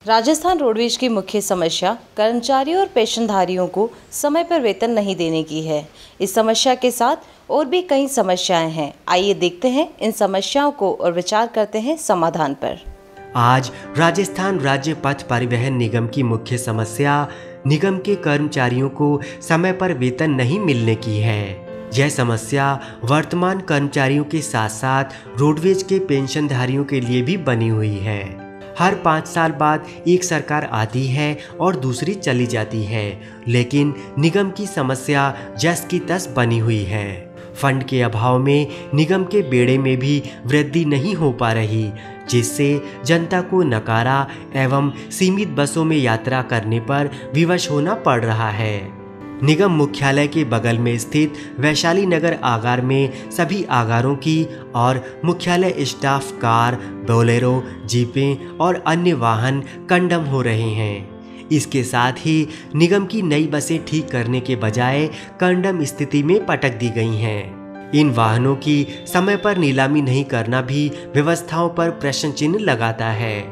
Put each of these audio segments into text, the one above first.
Rajasthan roadways की मुख्य समस्या कर्मचारियों और पेंशनधारियों को समय पर वेतन नहीं देने की है। इस समस्या के साथ और भी कई समस्याएं हैं। आइए देखते हैं इन समस्याओं को और विचार करते हैं समाधान पर। आज राजस्थान राज्य पथ परिवहन निगम की मुख्य समस्या निगम के कर्मचारियों को समय पर वेतन नहीं मिलने की है। यह समस्या वर्तमान कर्मचारियों के साथ साथ रोडवेज के पेंशनधारियों के लिए भी बनी हुई है। हर 5 साल बाद एक सरकार आती है और दूसरी चली जाती है, लेकिन निगम की समस्या जस की तस बनी हुई है। फंड के अभाव में निगम के बेड़े में भी वृद्धि नहीं हो पा रही, जिससे जनता को नकारा एवं सीमित बसों में यात्रा करने पर विवश होना पड़ रहा है। निगम मुख्यालय के बगल में स्थित वैशाली नगर आगार में सभी आगारों की और मुख्यालय स्टाफ कार, बोलेरो, जीपें और अन्य वाहन कंडम हो रहे हैं। इसके साथ ही निगम की नई बसें ठीक करने के बजाय कंडम स्थिति में पटक दी गई हैं। इन वाहनों की समय पर नीलामी नहीं करना भी व्यवस्थाओं पर प्रश्न चिन्ह लगाता है।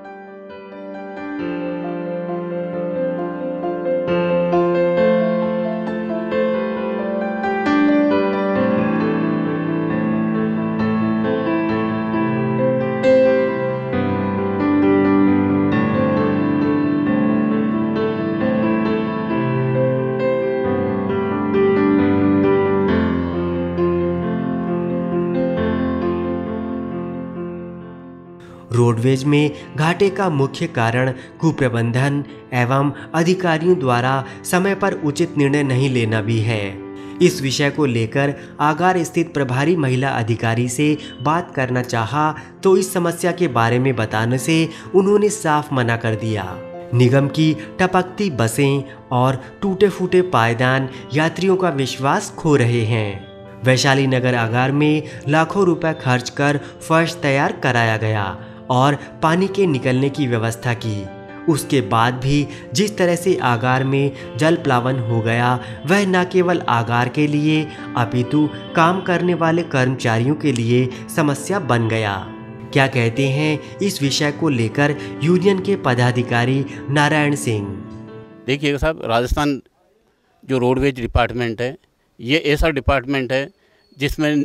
रोडवेज में घाटे का मुख्य कारण कुप्रबंधन एवं अधिकारियों द्वारा समय पर उचित निर्णय नहीं लेना भी है। इस विषय को लेकर आगार स्थित प्रभारी महिला अधिकारी से बात करना चाहा तो इस समस्या के बारे में बताने से उन्होंने साफ मना कर दिया। निगम की टपकती बसें और टूटे फूटे पायदान यात्रियों का विश्वास खो रहे हैं। वैशाली नगर आगार में लाखों रुपए खर्च कर फर्श तैयार कराया गया और पानी के निकलने की व्यवस्था की। उसके बाद भी जिस तरह से आगार में जल प्लावन हो गया, वह न केवल आगार के लिए अपितु काम करने वाले कर्मचारियों के लिए समस्या बन गया। क्या कहते हैं इस विषय को लेकर यूनियन के पदाधिकारी नारायण सिंह। देखिएगा साहब, राजस्थान जो रोडवेज डिपार्टमेंट है, ये ऐसा डिपार्टमेंट है जिसमें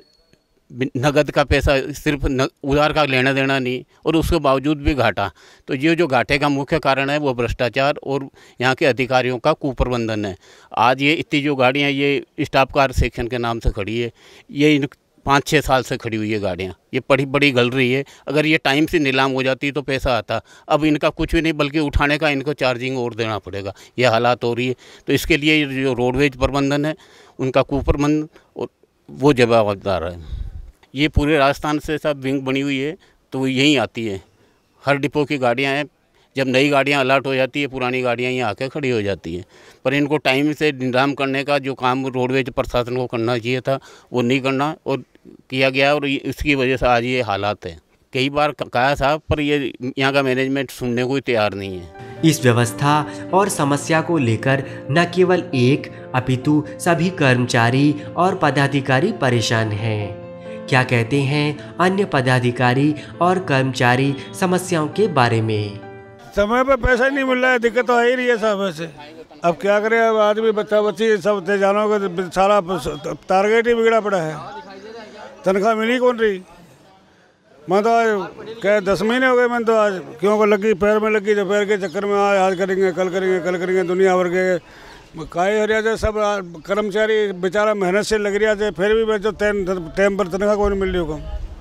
नगद का पैसा सिर्फ उधार का लेना देना नहीं, और उसके बावजूद भी घाटा। तो ये जो घाटे का मुख्य कारण है वो भ्रष्टाचार और यहाँ के अधिकारियों का कुप्रबंधन है। आज ये इतनी जो गाड़ियाँ ये स्टाफ कार सेक्शन के नाम से खड़ी है, ये 5-6 साल से खड़ी हुई है गाड़ियाँ, ये बड़ी गल रही है। अगर ये टाइम से नीलाम हो जाती तो पैसा आता। अब इनका कुछ भी नहीं, बल्कि उठाने का इनको चार्जिंग और देना पड़ेगा। ये हालात हो रही है। तो इसके लिए जो रोडवेज प्रबंधन है उनका कुप्रबंधन वो जवाबदार है। ये पूरे राजस्थान से सब विंग बनी हुई है, तो वो यहीं आती है। हर डिपो की गाड़ियां हैं। जब नई गाड़ियां अलर्ट हो जाती है, पुरानी गाड़ियां यहाँ आके खड़ी हो जाती हैं। पर इनको टाइम से निलाम करने का जो काम रोडवेज प्रशासन को करना चाहिए था, वो नहीं करना और किया गया, और इसकी वजह से आज ये हालात हैं। कई बार कहा साहब, पर ये यहाँ का मैनेजमेंट सुनने को ही तैयार नहीं है। इस व्यवस्था और समस्या को लेकर न केवल एक अपितु सभी कर्मचारी और पदाधिकारी परेशान हैं। क्या कहते हैं अन्य पदाधिकारी और कर्मचारी समस्याओं के बारे में। समय पे पैसा नहीं मिल रहा है, दिक्कत तो आ ही रही है साहब। वैसे अब क्या करें, अब आदमी बच्चा बच्ची सब जानों का सारा टारगेट ही बिगड़ा पड़ा है। तनख्वाह मिली कौन रही। मैं तो आज क्या 10 महीने हो गए, मैंने तो आज क्यों को लगी, पैर में लगी, तो पैर के चक्कर में आज करेंगे कल करेंगे कल करेंगे, दुनिया भर के काई हो रहा है। सब कर्मचारी बेचारा मेहनत से लग रहा है, फिर भी जो टाइम पर तनख्वाह को नहीं मिल रही।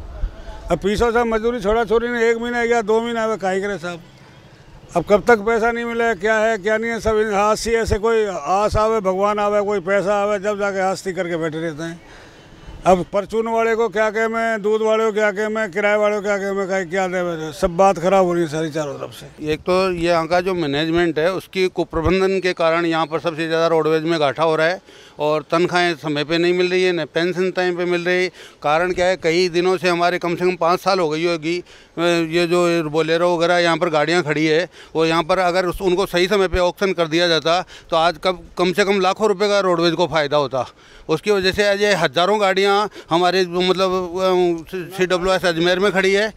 अब पीछो साहब मजदूरी छोड़ा छोड़ी ने 1 महीना या 2 महीना हुआ, काई करे साहब। अब कब तक पैसा नहीं मिले, क्या है क्या नहीं है, सब हाथ से ऐसे कोई आस आवे भगवान आवे, कोई पैसा आवे, जब जाके हाथी करके बैठे रहते हैं। अब परचून वाले को क्या कहे मैं, दूध वाले को क्या कहे मैं, किराए वाले को क्या कहे मैं, क्या दे, सब बात खराब हो रही है सारी चारों तरफ से। एक तो ये यहाँ का जो मैनेजमेंट है उसकी कुप्रबंधन के कारण यहाँ पर सबसे ज़्यादा रोडवेज में घाटा हो रहा है, और तनख्वाहें समय पे नहीं मिल रही है, न पेंशन टाइम पे मिल रही है। कारण क्या है, कई दिनों से हमारे कम से कम 5 साल हो गई होगी ये जो बोलेरो वगैरह यहाँ पर गाड़ियाँ खड़ी है, वो यहाँ पर अगर उनको सही समय पे ऑक्शन कर दिया जाता तो आज कम से कम लाखों रुपए का रोडवेज को फ़ायदा होता। उसकी वजह से आज ये हज़ारों गाड़ियाँ हमारे मतलब CWS अजमेर में खड़ी है,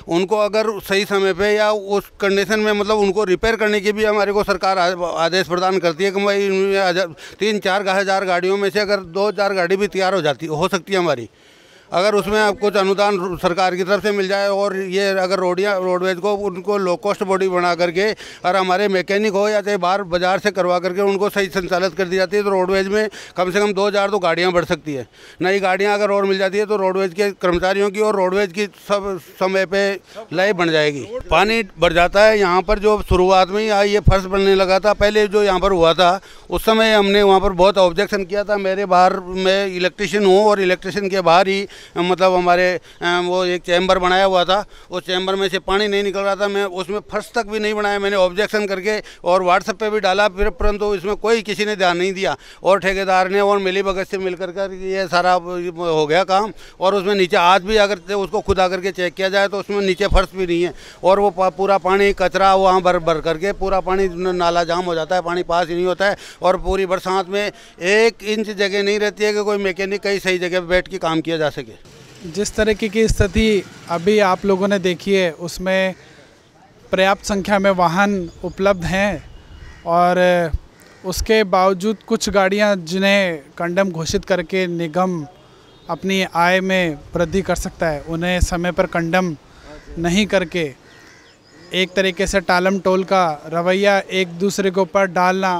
उनको अगर सही समय पे या उस कंडीशन में मतलब उनको रिपेयर करने की भी हमारे को सरकार आदेश प्रदान करती है कि भाई 3-4 हज़ार गाड़ियों में से अगर 2-4 गाड़ी भी तैयार हो सकती है हमारी, अगर उसमें आप कुछ अनुदान सरकार की तरफ से मिल जाए और ये अगर रोडवेज को उनको लो कॉस्ट बॉडी बना करके और हमारे मैकेनिक हो या चाहे बाहर बाज़ार से करवा करके उनको सही संचालित कर दी जाती है तो रोडवेज में कम से कम 2000 तो गाड़ियाँ बढ़ सकती है। नई गाड़ियाँ अगर और मिल जाती है तो रोडवेज के कर्मचारियों की और रोडवेज की सब समय पे लय बन जाएगी। पानी बढ़ जाता है यहाँ पर, जो शुरुआत में ही ये फर्श बनने लगा था, पहले जो यहाँ पर हुआ था उस समय हमने वहाँ पर बहुत ऑब्जेक्शन किया था। मेरे बाहर मैं इलेक्ट्रिशियन हूँ और इलेक्ट्रिशियन के बाहर ही मतलब हमारे वो एक चैम्बर बनाया हुआ था, उस चैम्बर में से पानी नहीं निकल रहा था। मैं उसमें फर्श तक भी नहीं बनाया, मैंने ऑब्जेक्शन करके और व्हाट्सएप पे भी डाला, फिर परंतु इसमें कोई किसी ने ध्यान नहीं दिया और ठेकेदार ने और मिली भगत से मिल कर ये सारा हो गया काम। और उसमें नीचे आज भी अगर उसको खुदा करके चेक किया जाए तो उसमें नीचे फर्श भी नहीं है और वो पूरा पानी कचरा वहाँ भर करके पूरा पानी नाला जाम हो जाता है, पानी पास ही नहीं होता है। और पूरी बरसात में 1 इंच जगह नहीं रहती है कि कोई मैकेनिक कहीं सही जगह बैठ के काम किया जा सके। जिस तरीके की स्थिति अभी आप लोगों ने देखी है उसमें पर्याप्त संख्या में वाहन उपलब्ध हैं और उसके बावजूद कुछ गाड़ियां जिन्हें कंडम घोषित करके निगम अपनी आय में वृद्धि कर सकता है, उन्हें समय पर कंडम नहीं करके एक तरीके से टालम टोल का रवैया एक दूसरे के ऊपर डालना,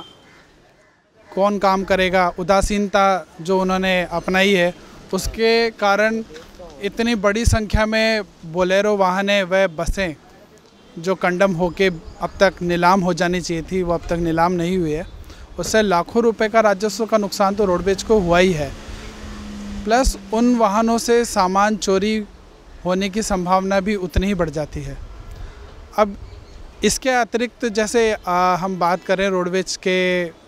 कौन काम करेगा, उदासीनता जो उन्होंने अपनाई है, उसके कारण इतनी बड़ी संख्या में बोलेरो वाहनें व बसें जो कंडम होके अब तक नीलाम हो जानी चाहिए थी वो अब तक नीलाम नहीं हुई है। उससे लाखों रुपए का राजस्व का नुकसान तो रोडवेज को हुआ ही है, प्लस उन वाहनों से सामान चोरी होने की संभावना भी उतनी ही बढ़ जाती है। अब इसके अतिरिक्त जैसे हम बात करें रोडवेज के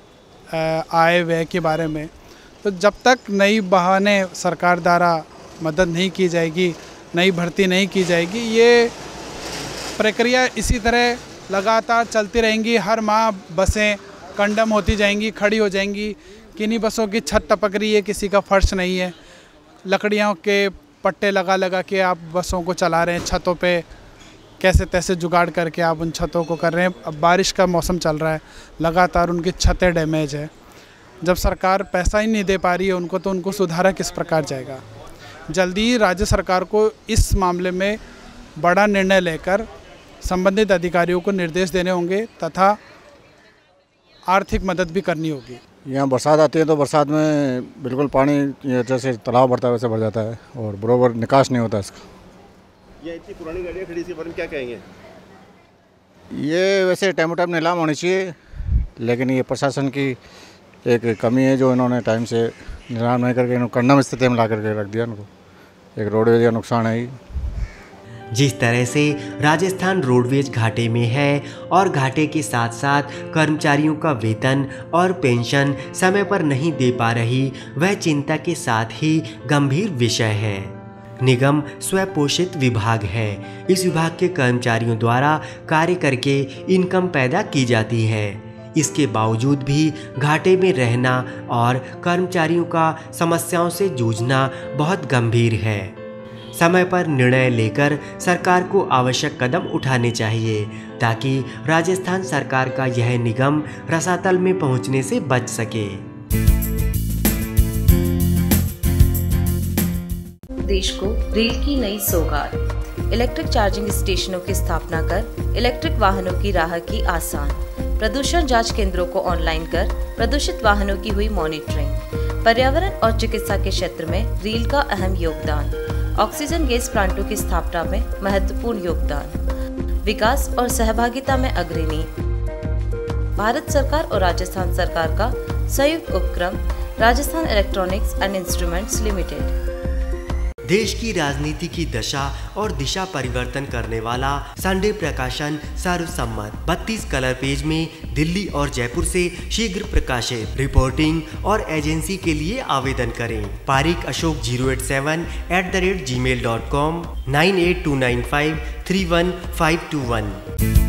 आय व्यय के बारे में, तो जब तक नई वाहनें सरकार द्वारा मदद नहीं की जाएगी, नई भर्ती नहीं की जाएगी, ये प्रक्रिया इसी तरह लगातार चलती रहेंगी। हर माह बसें कंडम होती जाएंगी, खड़ी हो जाएंगी। किन्हीं बसों की छत टपक रही है, किसी का फर्श नहीं है, लकड़ियों के पट्टे लगा के आप बसों को चला रहे हैं, छतों पे कैसे तैसे जुगाड़ करके आप उन छतों को कर रहे हैं। अब बारिश का मौसम चल रहा है, लगातार उनकी छतें डैमेज है। जब सरकार पैसा ही नहीं दे पा रही है उनको, तो उनको सुधारा किस प्रकार जाएगा। जल्दी ही राज्य सरकार को इस मामले में बड़ा निर्णय लेकर संबंधित अधिकारियों को निर्देश देने होंगे तथा आर्थिक मदद भी करनी होगी। यहाँ बरसात आती है तो बरसात में बिल्कुल पानी जैसे तालाब बढ़ता है वैसे बढ़ जाता है और बराबर निकास नहीं होता इसका। ये इतनी पुरानी गाड़ियाँ खड़ी सी, पर क्या कहेंगे? ये वैसे टाइम टाइम नीलाम होनी चाहिए, लेकिन ये प्रशासन की एक कमी है जो इन्होंने टाइम से नीलाम नहीं करके इन्होंने कंडम स्थिति में ला करके रख दिया। इनको एक रोडवेज का नुकसान है ही। जिस तरह से राजस्थान रोडवेज घाटे में है और घाटे के साथ साथ कर्मचारियों का वेतन और पेंशन समय पर नहीं दे पा रही, वह चिंता के साथ ही गंभीर विषय है। निगम स्वपोषित विभाग है। इस विभाग के कर्मचारियों द्वारा कार्य करके इनकम पैदा की जाती है। इसके बावजूद भी घाटे में रहना और कर्मचारियों का समस्याओं से जूझना बहुत गंभीर है। समय पर निर्णय लेकर सरकार को आवश्यक कदम उठाने चाहिए ताकि राजस्थान सरकार का यह निगम रसातल में पहुंचने से बच सके। देश को रेल की नई सौगात। इलेक्ट्रिक चार्जिंग स्टेशनों की स्थापना कर इलेक्ट्रिक वाहनों की राह की आसान। प्रदूषण जांच केंद्रों को ऑनलाइन कर प्रदूषित वाहनों की हुई मॉनिटरिंग। पर्यावरण और चिकित्सा के क्षेत्र में रेल का अहम योगदान। ऑक्सीजन गैस प्लांटों की स्थापना में महत्वपूर्ण योगदान। विकास और सहभागिता में अग्रणी। भारत सरकार और राजस्थान सरकार का संयुक्त उपक्रम Rajasthan electronics and instruments limited. देश की राजनीति की दशा और दिशा परिवर्तन करने वाला संडे प्रकाशन सर्वसम्मत 32 कलर पेज में दिल्ली और जयपुर से शीघ्र प्रकाशित। रिपोर्टिंग और एजेंसी के लिए आवेदन करें। पारिक अशोक 087@gmail.com 98295 31521।